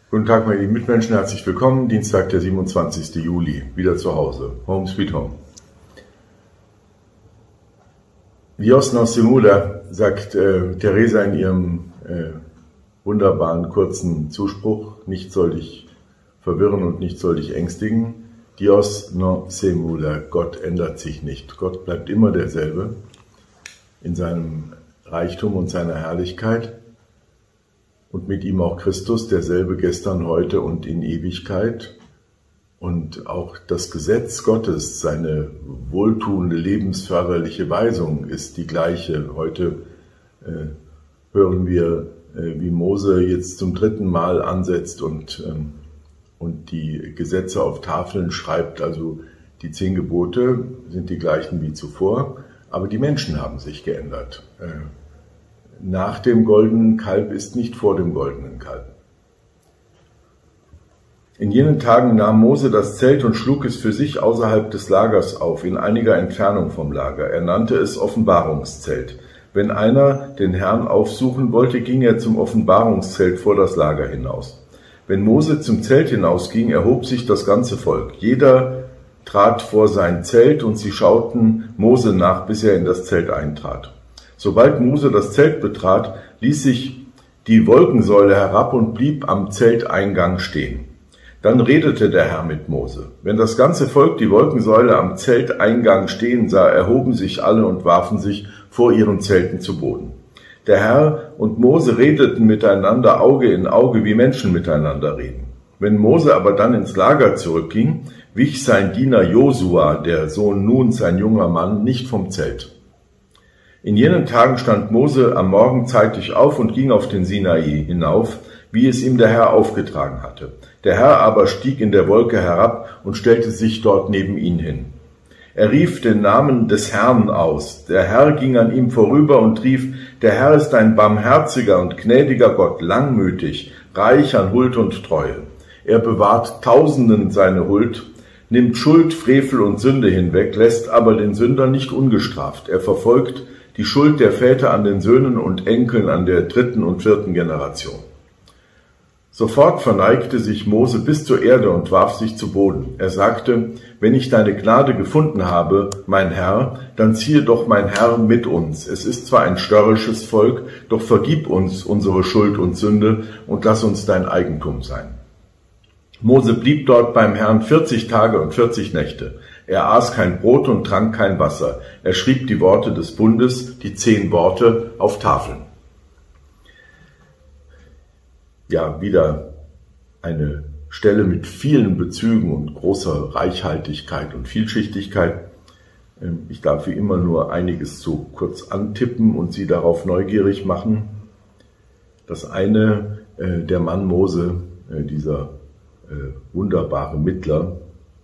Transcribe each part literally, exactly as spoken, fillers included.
Guten Tag, meine lieben Mitmenschen, herzlich willkommen. Dienstag, der siebenundzwanzigste Juli, wieder zu Hause. Home sweet home. Dios nos simula, sagt äh, Teresa in ihrem äh, wunderbaren kurzen Zuspruch, nichts soll dich verwirren und nichts soll dich ängstigen. Dios no simula, Gott ändert sich nicht. Gott bleibt immer derselbe in seinem Reichtum und seiner Herrlichkeit. Und mit ihm auch Christus, derselbe gestern, heute und in Ewigkeit. Und auch das Gesetz Gottes, seine wohltuende, lebensförderliche Weisung ist die gleiche. Heute äh, hören wir, äh, wie Mose jetzt zum dritten Mal ansetzt und, ähm, und die Gesetze auf Tafeln schreibt. Also die zehn Gebote sind die gleichen wie zuvor, aber die Menschen haben sich geändert. Äh, Nach dem goldenen Kalb ist nicht vor dem goldenen Kalb. In jenen Tagen nahm Mose das Zelt und schlug es für sich außerhalb des Lagers auf, in einiger Entfernung vom Lager. Er nannte es Offenbarungszelt. Wenn einer den Herrn aufsuchen wollte, ging er zum Offenbarungszelt vor das Lager hinaus. Wenn Mose zum Zelt hinausging, erhob sich das ganze Volk. Jeder trat vor sein Zelt und sie schauten Mose nach, bis er in das Zelt eintrat. Sobald Mose das Zelt betrat, ließ sich die Wolkensäule herab und blieb am Zelteingang stehen. Dann redete der Herr mit Mose. Wenn das ganze Volk die Wolkensäule am Zelteingang stehen sah, erhoben sich alle und warfen sich vor ihren Zelten zu Boden. Der Herr und Mose redeten miteinander Auge in Auge, wie Menschen miteinander reden. Wenn Mose aber dann ins Lager zurückging, wich sein Diener Josua, der Sohn Nuns, ein junger Mann, nicht vom Zelt. In jenen Tagen stand Mose am Morgen zeitig auf und ging auf den Sinai hinauf, wie es ihm der Herr aufgetragen hatte. Der Herr aber stieg in der Wolke herab und stellte sich dort neben ihn hin. Er rief den Namen des Herrn aus. Der Herr ging an ihm vorüber und rief, der Herr ist ein barmherziger und gnädiger Gott, langmütig, reich an Huld und Treue. Er bewahrt Tausenden seine Huld, nimmt Schuld, Frevel und Sünde hinweg, lässt aber den Sünder nicht ungestraft. Er verfolgt die Schuld der Väter an den Söhnen und Enkeln an der dritten und vierten Generation. Sofort verneigte sich Mose bis zur Erde und warf sich zu Boden. Er sagte, wenn ich deine Gnade gefunden habe, mein Herr, dann ziehe doch mein Herr mit uns. Es ist zwar ein störrisches Volk, doch vergib uns unsere Schuld und Sünde und lass uns dein Eigentum sein. Mose blieb dort beim Herrn vierzig Tage und vierzig Nächte. Er aß kein Brot und trank kein Wasser. Er schrieb die Worte des Bundes, die zehn Worte, auf Tafeln. Ja, wieder eine Stelle mit vielen Bezügen und großer Reichhaltigkeit und Vielschichtigkeit. Ich darf wie immer nur einiges so kurz antippen und Sie darauf neugierig machen. Das eine, der Mann Mose, dieser wunderbare Mittler,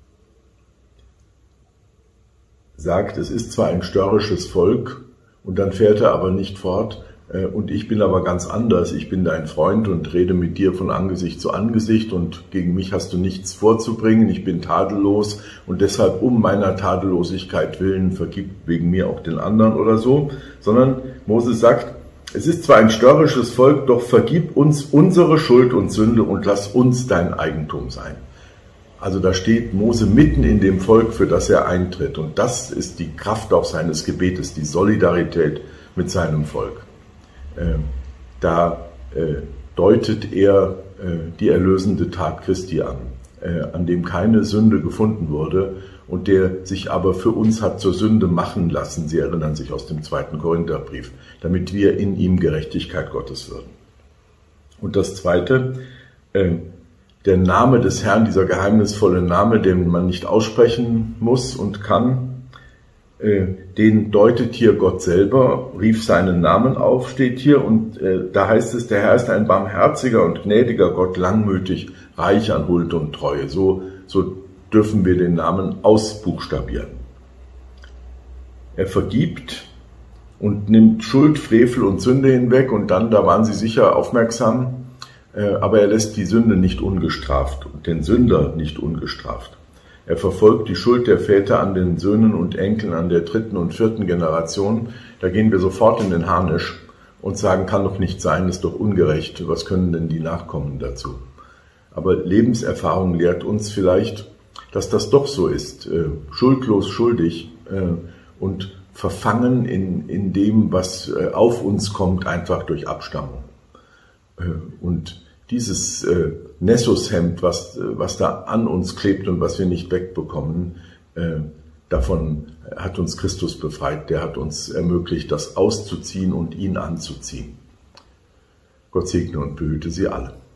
sagt, es ist zwar ein störrisches Volk, und dann fährt er aber nicht fort, äh, und ich bin aber ganz anders, ich bin dein Freund und rede mit dir von Angesicht zu Angesicht und gegen mich hast du nichts vorzubringen, ich bin tadellos und deshalb um meiner Tadellosigkeit willen vergib wegen mir auch den anderen oder so, sondern Moses sagt, es ist zwar ein störrisches Volk, doch vergib uns unsere Schuld und Sünde und lass uns dein Eigentum sein. Also da steht Mose mitten in dem Volk, für das er eintritt. Und das ist die Kraft auch seines Gebetes, die Solidarität mit seinem Volk. Äh, da äh, deutet er äh, die erlösende Tat Christi an, äh, an dem keine Sünde gefunden wurde und der sich aber für uns hat zur Sünde machen lassen. Sie erinnern sich aus dem zweiten Korintherbrief, damit wir in ihm Gerechtigkeit Gottes würden. Und das Zweite, äh, der Name des Herrn, dieser geheimnisvolle Name, den man nicht aussprechen muss und kann, äh, den deutet hier Gott selber, rief seinen Namen auf, steht hier, und äh, da heißt es, der Herr ist ein barmherziger und gnädiger Gott, langmütig, reich an Huld und Treue. So, so dürfen wir den Namen ausbuchstabieren. Er vergibt und nimmt Schuld, Frevel und Sünde hinweg, und dann, da waren sie sicher aufmerksam, aber er lässt die Sünde nicht ungestraft und den Sünder nicht ungestraft. Er verfolgt die Schuld der Väter an den Söhnen und Enkeln an der dritten und vierten Generation. Da gehen wir sofort in den Harnisch und sagen, kann doch nicht sein, ist doch ungerecht. Was können denn die Nachkommen dazu? Aber Lebenserfahrung lehrt uns vielleicht, dass das doch so ist, äh, schuldlos schuldig äh, und verfangen in, in dem, was äh, auf uns kommt, einfach durch Abstammung. Äh, und dieses äh, Nessushemd, was, äh, was da an uns klebt und was wir nicht wegbekommen, äh, davon hat uns Christus befreit, der hat uns ermöglicht, das auszuziehen und ihn anzuziehen. Gott segne und behüte Sie alle.